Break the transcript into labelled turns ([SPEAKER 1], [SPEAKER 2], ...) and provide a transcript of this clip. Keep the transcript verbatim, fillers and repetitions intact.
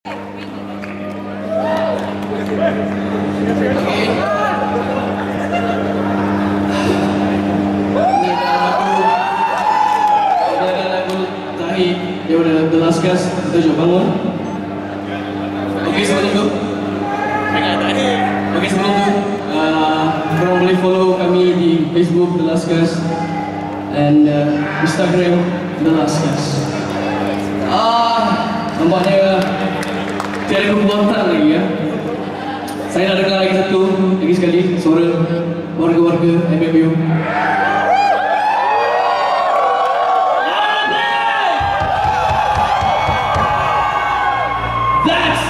[SPEAKER 1] Dia udah The Last Cast, kita jom bangun. Okey, sebelum tu Okey, sebelum tu uh, korang boleh follow kami di Facebook The Last Cast and uh, Instagram The Last Cast. Ah, nampaknya tiada kekuatan lagi ya. Saya nak dengar lagi satu, lagi sekali suara warga-warga M M U. That's